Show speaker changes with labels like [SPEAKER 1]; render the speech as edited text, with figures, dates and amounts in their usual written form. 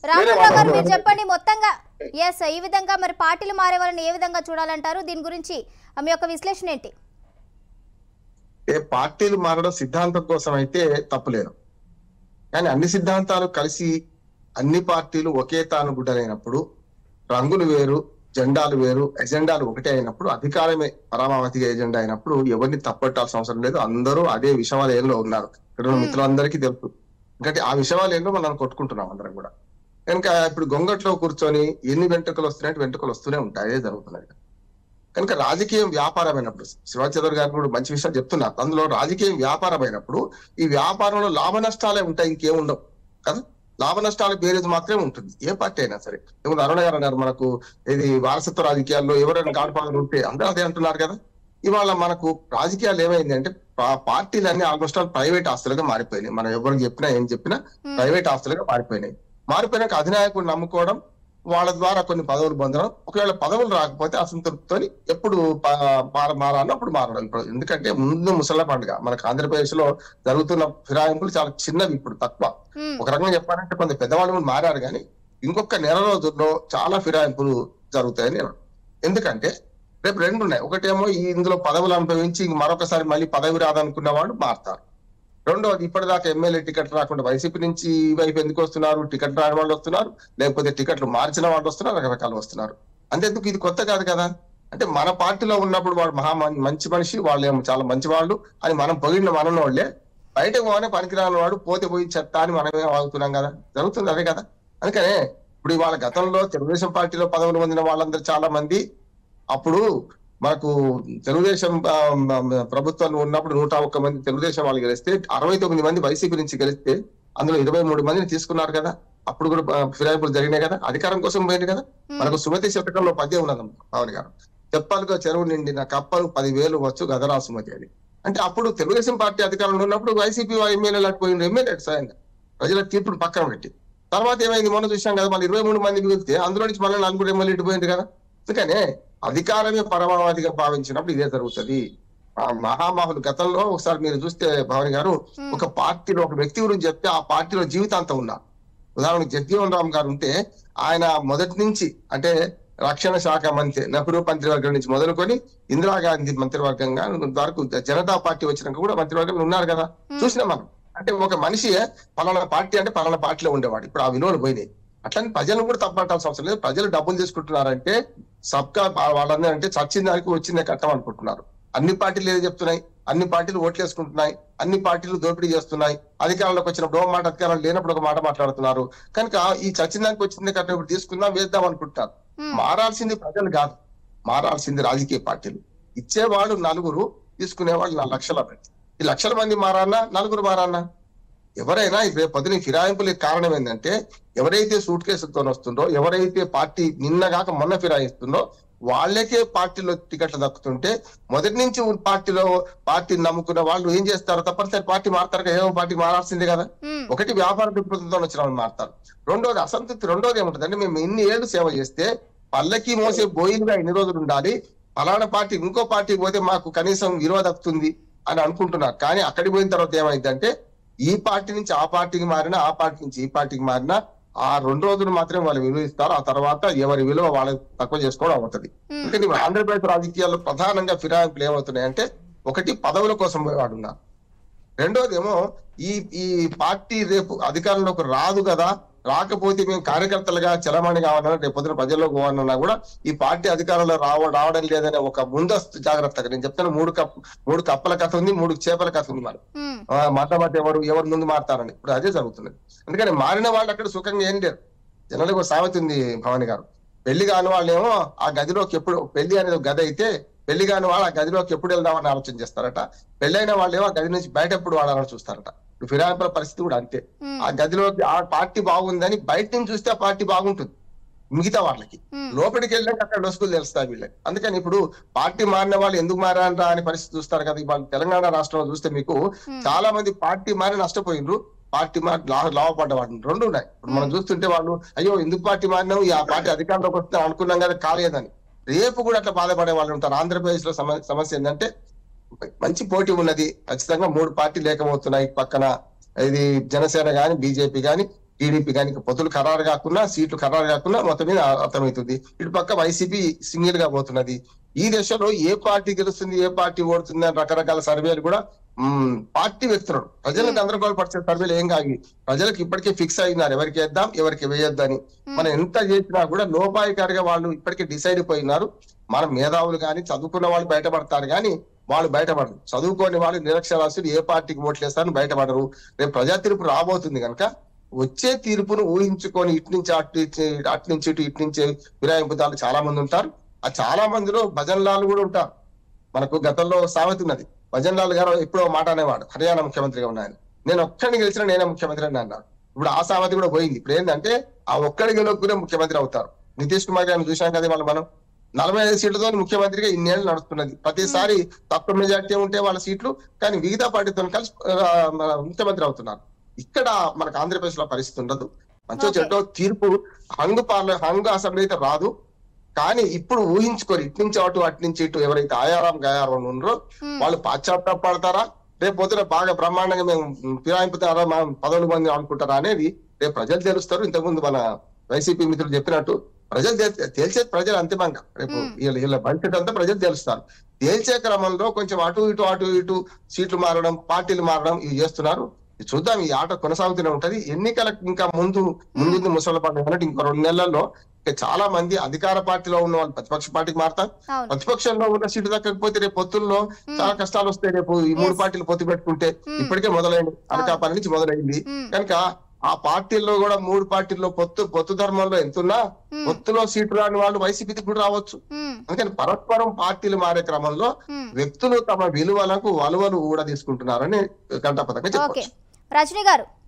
[SPEAKER 1] రామరావు గారు మీరు చెప్పండి మొత్తంగా. ఈ విధంగా మరి పార్టీలు మారే వాళ్ళని ఏ విధంగా చూడాలంటారు? దీని గురించి మీ యొక్క విశ్లేషణ ఏంటి?
[SPEAKER 2] పార్టీలు మారడం సిద్ధాంతం కోసం అయితే తప్పులేదు, కానీ అన్ని సిద్ధాంతాలు కలిసి అన్ని పార్టీలు ఒకే తాను గుడ్డలైనప్పుడు, రంగులు వేరు జెండాలు వేరు ఎజెండాలు ఒకటే అయినప్పుడు, అధికారమే పరమావధి ఎజెండా అయినప్పుడు ఎవరిని తప్పట్టాల్సిన అవసరం లేదు. అందరూ అదే విషవాలయంలో ఉన్నారు. ఇక్కడ మిత్రులందరికీ తెలుసు. ఎందుకంటే ఆ విషవాలయంలో మనం కొట్టుకుంటున్నాం అందరం కూడా. కనుక ఇప్పుడు గొంగట్లో కూర్చొని ఎన్ని వెంట్రుకలు వస్తున్నాయి, వెంట్రుకలు వస్తూనే ఉంటాయి, అదే జరుగుతున్నాయి. కనుక రాజకీయం వ్యాపారమైనప్పుడు, శివాచంద్ర గారు కూడా మంచి విషయాలు చెప్తున్నారు. అందులో రాజకీయం వ్యాపారమైనప్పుడు ఈ వ్యాపారంలో లాభ నష్టాలే ఉంటాయి, ఇంకేముండవు కదా. లాభ నష్టాల బేరేజ్ మాత్రమే ఉంటుంది ఏ పార్టీ అయినా సరే. ఏమన్నా అరుణ గారు అన్నారు మనకు ఇది వారసత్వ రాజకీయాల్లో ఎవరైనా గాడ్ఫాదర్ ఉంటే అందరూ అదే అంటున్నారు కదా. ఇవాళ మనకు రాజకీయాలు ఏమైంది అంటే పార్టీలన్నీ ఆల్మోస్ట్ ఆల్ ప్రైవేట్ ఆస్తులుగా మారిపోయినాయి. మనం ఎవరికి చెప్పినా ఏం చెప్పినా ప్రైవేట్ ఆస్తులుగా మారిపోయినాయి. మారిపోయినాక అధినాయకుడు నమ్ముకోవడం, వాళ్ళ ద్వారా కొన్ని పదవులు పొందడం, ఒకవేళ పదవులు రాకపోతే అసంతృప్తితో ఎప్పుడు మారాలో అప్పుడు మారడం. ఇప్పుడు ఎందుకంటే ముందు ముసళ్ళ పండుగ మనకు ఆంధ్రప్రదేశ్ లో జరుగుతున్న ఫిరాయింపులు చాలా చిన్నవి, ఇప్పుడు తక్కువ. ఒక రకంగా చెప్పాలంటే కొంత పెద్దవాళ్ళు కూడా మారారు, కానీ ఇంకొక నెల రోజుల్లో చాలా ఫిరాయింపులు జరుగుతాయని నేను. ఎందుకంటే రేపు రెండు ఉన్నాయి. ఒకటేమో ఇందులో పదవులు అనుభవించి మరొకసారి మళ్ళీ పదవి రాదనుకున్న వాళ్ళు మారుతారు. రెండోది, ఇప్పటిదాకా ఎమ్మెల్యే టికెట్ రాకుండా వైసీపీ నుంచి ఈ వైపు ఎందుకు వస్తున్నారు, టికెట్ రాని వాళ్ళు వస్తున్నారు, లేకపోతే టికెట్లు మార్చిన వాళ్ళు వస్తున్నారు, రకరకాలు వస్తున్నారు. అంతేందుకు ఇది కొత్త కాదు కదా. అంటే మన పార్టీలో ఉన్నప్పుడు వాడు మంచి మనిషి, వాళ్ళు ఏమో చాలా మంచి వాళ్ళు అని మనం పొగిడిన మనోళ్ళే బయటకు పోనే పనికిరాని వాడు, పోతే పోయి చెత్త అని మనమే వాగుతున్నాం కదా. జరుగుతుంది అదే కదా. అందుకనే ఇప్పుడు ఇవాళ గతంలో తెలుగుదేశం పార్టీలో పదవులు పొందిన వాళ్ళందరూ చాలా మంది అప్పుడు మనకు తెలుగుదేశం ప్రభుత్వంలో ఉన్నప్పుడు 101 మంది తెలుగుదేశం వాళ్ళు గెలిస్తే 69 మంది వైసీపీ నుంచి గెలిస్తే అందులో 23 మందిని తీసుకున్నారు కదా. అప్పుడు కూడా ఫిరాయింపులు జరిగినాయి కదా, అధికారం కోసం పోయింది కదా. మనకు సుమతి శతకంలో పద్యం ఉన్నదమ్మా పవన్ గారు, చెప్పాలిగా చెరువు నిండిన కప్పలు 10,000 వచ్చు గదరా సుమతి అని. అంటే అప్పుడు తెలుగుదేశం పార్టీ అధికారంలో ఉన్నప్పుడు వైసీపీ ఎమ్మెల్యేలు అటుపోయింది, ఎమ్మెల్యే స్వయంగా ప్రజల తీర్పును పక్కన పెట్టి. తర్వాత ఏమైంది మొన్న చూసాం కదా, మళ్ళీ 23 మంది మిగిలితే అందులో నుంచి మళ్ళీ 4 ఎమ్మెల్యే ఇటుపోయింది కదా. అందుకనే అధికారమే పరమావధిగా భావించినప్పుడు ఇదే జరుగుతుంది. మహామహులు గతంలో ఒకసారి మీరు చూస్తే భవన్ గారు, ఒక పార్టీలో ఒక వ్యక్తి గురించి చెప్తే ఆ పార్టీలో జీవితాంతం ఉన్నారు. ఉదాహరణకు జగన్మోహన్ రామ్ గారు ఉంటే ఆయన మొదటి నుంచి అంటే రక్షణ శాఖ మంత్రి, నెహ్రూ మంత్రివర్గం నుంచి మొదలుకొని ఇందిరాగాంధీ మంత్రివర్గంగా వరకు జనతా పార్టీ వచ్చినాక కూడా మంత్రివర్గంలో ఉన్నారు కదా, చూసినాం మనం. అంటే ఒక మనిషి పలానా పార్టీ అంటే పలానా పార్టీలో ఉండేవాడు, ఇప్పుడు ఆ విలువలు పోయినాయి. అట్లని ప్రజలను కూడా తప్పట్టాల్సిన అవసరం లేదు. ప్రజలు డబ్బులు తీసుకుంటున్నారంటే సబ్కా వాళ్ళందరూ అంటే చచ్చిన దానికి వచ్చిందే కట్టం అనుకుంటున్నారు. అన్ని పార్టీలు ఏదో చెప్తున్నాయి, అన్ని పార్టీలు ఓట్లు వేసుకుంటున్నాయి, అన్ని పార్టీలు దోపిడీ చేస్తున్నాయి. అధికారంలోకి వచ్చినప్పుడు ఒక మాట, అధికారం లేనప్పుడు ఒక మాట మాట్లాడుతున్నారు. కనుక ఈ చచ్చిన దానికి వచ్చిందే కట్టం ఇప్పుడు తీసుకుందాం వేద్దాం అనుకుంటున్నారు. మారాల్సింది ప్రజలు కాదు, మారాల్సింది రాజకీయ పార్టీలు. ఇచ్చేవాళ్ళు 4, తీసుకునేవాళ్ళు 4 లక్షల మంది. ఈ లక్షల మంది మారాలన్నా 4 మారాలన్నా ఎవరైనా రేపు పొద్దున ఫిరాయింపులకు కారణం ఏంటంటే ఎవరైతే సూట్ కేసులతో వస్తుందో, ఎవరైతే పార్టీ నిన్నగాక మొన్న ఫిరాయిస్తుందో వాళ్ళకే పార్టీలో టికెట్లు దక్కుతుంటే మొదటి నుంచి పార్టీని నమ్ముకున్న వాళ్ళు ఏం చేస్తారు, తప్పనిసరి పార్టీ మారుతారు కదా, ఏమో పార్టీ మారాల్సిందే కదా. ఒకటి వ్యాపార దృక్పథంతో వచ్చిన వాళ్ళు మారుతారు. రెండోది అసంతృప్తి. రెండోది ఏముంటుంది అంటే మేము ఇన్ని ఏళ్ళు సేవ చేస్తే పల్లకి మోసే బోయిలుగా ఇన్ని రోజులు ఉండాలి, ఫలానా పార్టీ ఇంకో పార్టీకి పోతే మాకు కనీసం విలువ దక్కుతుంది అని అనుకుంటున్నారు. కానీ అక్కడికి పోయిన తర్వాత ఏమైందంటే ఈ పార్టీ నుంచి ఆ పార్టీకి మారినా, ఆ పార్టీ నుంచి ఈ పార్టీకి మారినా ఆ 2 రోజులు మాత్రమే వాళ్ళు విలువ ఇస్తారు. ఆ తర్వాత ఎవరి విలువ వాళ్ళకి తక్కువ చేసుకోవడం అవుతుంది. ఎందుకంటే ఆంధ్రప్రదేశ్ రాజకీయాల్లో ప్రధానంగా ఫిరాయింపులు ఏమవుతున్నాయంటే ఒకటి పదవుల కోసం వాడున్నారు, రెండోది ఏమో ఈ పార్టీ రేపు అధికారంలోకి రాదు కదా, రాకపోతే మేము కార్యకర్తలుగా చలమణి కావాలన్నా రేపు పొద్దున ప్రజల్లోకి పోవాలన్నా కూడా ఈ పార్టీ అధికారంలో రావడం లేదనే ఒక ముందస్తు జాగ్రత్తగా నేను చెప్తాను. 3 కప్పల కథ ఉంది, 3 చేపల కథ ఉంది. మధ్య ఎవరు ముందు మారుతారని ఇప్పుడు అదే జరుగుతుంది. అందుకని మారిన వాళ్ళు అక్కడ సుఖంగా ఏం లేరు. జనాలకు ఒక సామెత ఉంది భవాని గారు, పెళ్లి కాని వాళ్ళేమో ఆ గదిలోకి ఎప్పుడు, పెళ్లి అనేది ఒక గది అయితే పెళ్లి కాని వాళ్ళు ఆ గదిలోకి ఎప్పుడు వెళ్దామని ఆలోచన చేస్తారట, పెళ్ళైన వాళ్ళేమో ఆ గది నుంచి బయట ఎప్పుడు వాడాలని చూస్తారట. ఫిరాయింపుల పరిస్థితి కూడా అంతే. ఆ గదిలోకి ఆ పార్టీ బాగుందని బయట నుంచి చూస్తే ఆ పార్టీ బాగుంటుంది మిగతా వాళ్ళకి, లోపలికి వెళ్ళాక అక్కడ డొసుకులు తెలుస్తాయి వీళ్ళకి. అందుకని ఇప్పుడు పార్టీ మారిన వాళ్ళు ఎందుకు మారారా అనే పరిస్థితి చూస్తారు కదా. ఇవాళ తెలంగాణ రాష్ట్రంలో చూస్తే మీకు చాలా మంది పార్టీ మారి నష్టపోయినరు, పార్టీ మారి లాభపడ్డ వాళ్ళు 2 ఉన్నాయి. ఇప్పుడు మనం చూస్తుంటే వాళ్ళు అయ్యో ఎందుకు పార్టీ మారినావు, ఆ పార్టీ అధికారంలోకి వస్తే అనుకున్నాం కదా కాలేదని రేపు కూడా అట్లా బాధపడే వాళ్ళు ఉంటారు. ఆంధ్రప్రదేశ్ లో సమస్య ఏంటంటే మంచి పోటీ ఉన్నది, ఖచ్చితంగా 3 పార్టీలు ఏకమవుతున్నాయి పక్కన. ఇది జనసేన గాని, బీజేపీ గాని, టీడీపీ కానీ పొత్తులు ఖరారు కాకుండా సీట్లు ఖరారు కాకుండా మొత్తం మీద అర్థమవుతుంది. ఇటు పక్క వైసీపీ సింగిల్ గా పోతున్నది. ఈ దశలో ఏ పార్టీ గెలుస్తుంది ఏ పార్టీ ఓడుతుంది అని రకరకాల సర్వేలు కూడా పార్టీ వ్యక్తులు ప్రజలకు గందరగోళ పరిచే సర్వేలు ఏం కాగి ప్రజలకు ఇప్పటికే ఫిక్స్ అయినారు ఎవరికి వేద్దాం ఎవరికి వేయొద్దని. మనం ఎంత చేసినా కూడా లోపాయికారిగా వాళ్ళు ఇప్పటికే డిసైడ్ అయిపోయినారు. మన మేధావులు కానీ చదువుకున్న వాళ్ళు బయటపడతారు కానీ వాళ్ళు బయటపడరు. చదువుకోని వాళ్ళు నిరక్షరాస్యులు ఏ పార్టీకి ఓట్లు వేస్తారని బయటపడరు. రేపు ప్రజా తీర్పు రాబోతుంది కనుక వచ్చే తీర్పును ఊహించుకొని ఇటు నుంచి అటు నుంచి ఇటు నుంచి ఫిరాయింపుదారులు చాలా మంది ఉంటారు. ఆ చాలా మందిలో భజన్ లాల్ కూడా ఉంటారు. మనకు గతంలో సామెత ఉన్నది, భజన్ లాల్ గారు ఎప్పుడో మాట అనేవాడు హర్యానా ముఖ్యమంత్రిగా ఉన్నాయని, నేను ఒక్కడిని గెలిచినా నేనే ముఖ్యమంత్రి అని అన్నారు. ఇప్పుడు ఆ సామెత కూడా పోయింది. ఇప్పుడు ఏంటంటే ఆ ఒక్కడి గెలుపుకునే ముఖ్యమంత్రి అవుతారు. నితీష్ కుమార్ గారిని చూసాం కదా మనం 45 సీట్లతో ముఖ్యమంత్రిగా ఇన్నేళ్ళు నడుస్తున్నది. ప్రతిసారి తక్కువ మెజార్టీ ఉంటే వాళ్ళ సీట్లు కానీ మిగతా పార్టీతో కలిసి ముఖ్యమంత్రి అవుతున్నారు. ఇక్కడ మనకు ఆంధ్రప్రదేశ్ లో పరిస్థితి ఉండదు. మంచో చెడ్డో తీర్పు హంగు అసెంబ్లీ అయితే రాదు. కానీ ఇప్పుడు ఊహించుకొని ఇటు నుంచి అటు నుంచి ఇటు ఎవరైతే ఆయారం గయారం ఉన్నారో వాళ్ళు పాశ్చాత్తాపడతారా, రేపు పొద్దున బాగా బ్రహ్మాండంగా మేము ఫిరాయింపుతారా మనం 11 మంది అనుకుంటారా అనేది రేపు ప్రజలు తెలుస్తారు. ఇంతకుముందు మన వైసీపీ మిత్రులు చెప్పినట్టు ప్రజలు తేల్చేది ప్రజలు అంతిమంగా. రేపు వీళ్ళ భవిష్యత్ అంతా ప్రజలు తెలుస్తారు. తేల్చే క్రమంలో కొంచెం అటు ఇటు సీట్లు మారడం పార్టీలు మారడం ఇవి చేస్తున్నారు. చూద్దాం, ఈ ఆట కొనసాగుతూనే ఉంటది. ఎన్నికలకు ఇంకా ముందు ముసలి పండుగ ఇంకో 2 నెలల్లో చాలా మంది అధికార పార్టీలో ఉన్న వాళ్ళు ప్రతిపక్ష పార్టీకి మారుతారు. ప్రతిపక్షంలో ఉన్న సీటు దక్కకపోతే రేపు పొత్తుల్లో చాలా కష్టాలు వస్తాయి. రేపు ఈ 3 పార్టీలు పొత్తు పెట్టుకుంటే ఇప్పటికే మొదలైంది, అనకాపల్లి నుంచి మొదలైంది కనుక ఆ పార్టీల్లో కూడా 3 పార్టీల్లో పొత్తు ధర్మంలో ఎంతున్నా పొత్తులో సీటు రాని వాళ్ళు వైసీపీకి కూడా రావచ్చు. అందుకని పరస్పరం పార్టీలు మారే క్రమంలో వ్యక్తులు తమ విలువలకు వలువలు కూడా తీసుకుంటున్నారని గంటపథంగా చెప్పవచ్చు.
[SPEAKER 1] రజనీ గారు